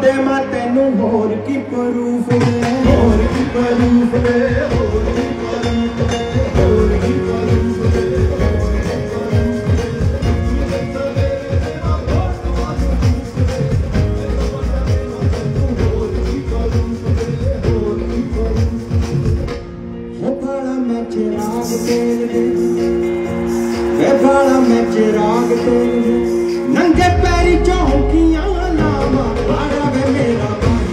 दे मैं तेनू होर की प्रूफ वे, होर की प्रूफ वे, होर की प्रूफ वे, होर की प्रूफ वे, हो बाला मैं चिराग तेरे, वे बाला मैं चिराग तेरे, नंगे पैरी चौकियां लावा आड़ा वे मेरा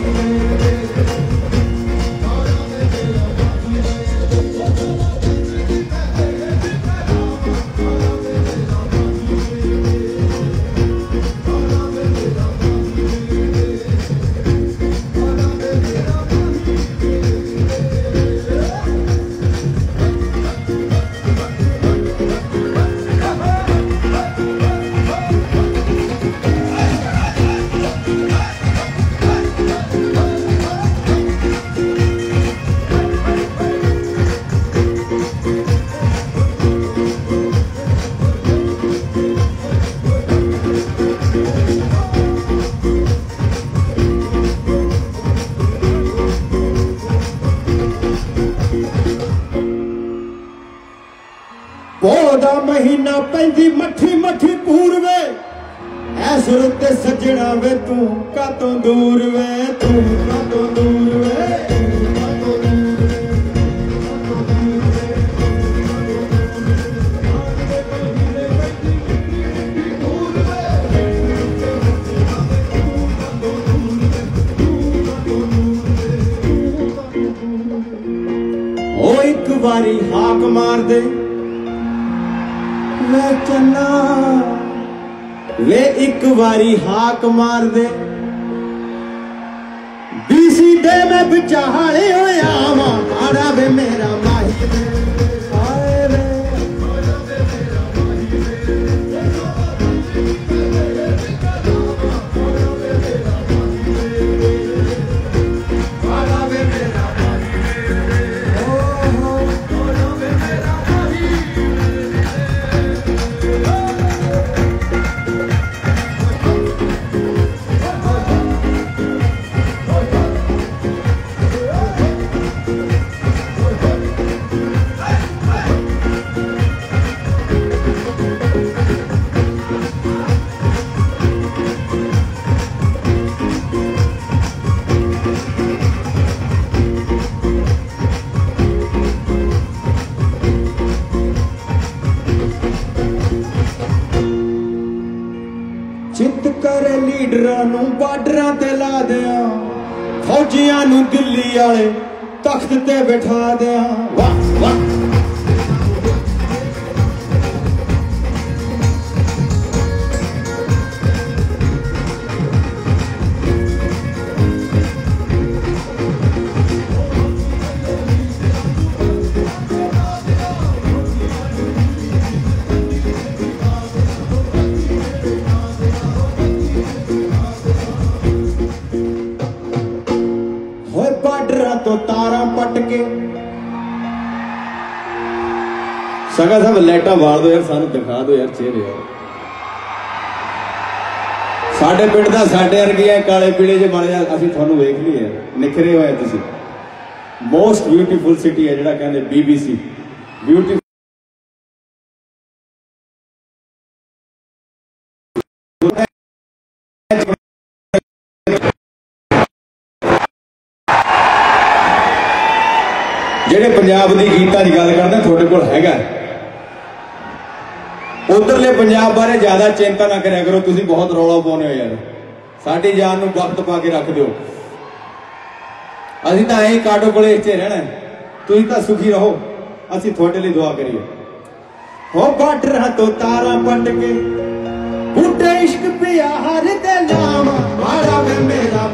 पौधा महीना पैंदी मठी मठी पूरवे ऐसुर ते सजना वे तू कातों दूर वे, तू कातों दूर वे, ओ एक बारी हाक मार दे वे चन्ना, वे एक बारी हाक मार दे बीसी दे मैं बिचाले होया आड़ा वे मेरा माही वे, आए वे आड़ा वे मेरा चित करे लीडरां नूं बार्डरां ते ला दिया, फौजियां नूं दिल्ली वाले तख्त ते बिठा दिया, वाह वाह तो तारा पट के सगा सब लाइटा बाल दो यार, सानू दिखा दो यार चेहरे यार, साडे पिंड दा साडे वर्गिया काले पीले जे बन जा असीं तुहानू वेख लिए निखरे होए तुसीं। मोस्ट ब्यूटीफुल सिटी है जिहड़ा कहंदे BBC ब्यूटीफुल ਜਿਹੜੇ पंजाब की गीतां की गल करते थोड़े कोल हैगा, उधरले पंजाब बारे ज्यादा चिंता ना करा करो, तुसीं बहुत रौला पाउने हो यार, साडी जान नूं वक्त पा के रख दिओ, असीं तां ऐ काडो कोले इत्थे रहना, तुसीं तां सुखी रहो, असीं तुहाडे लई दुआ करिए। हो बार्डरां तो तारा पट के बूटे इश्क पिया हर दे नाम आड़ा वे मेरा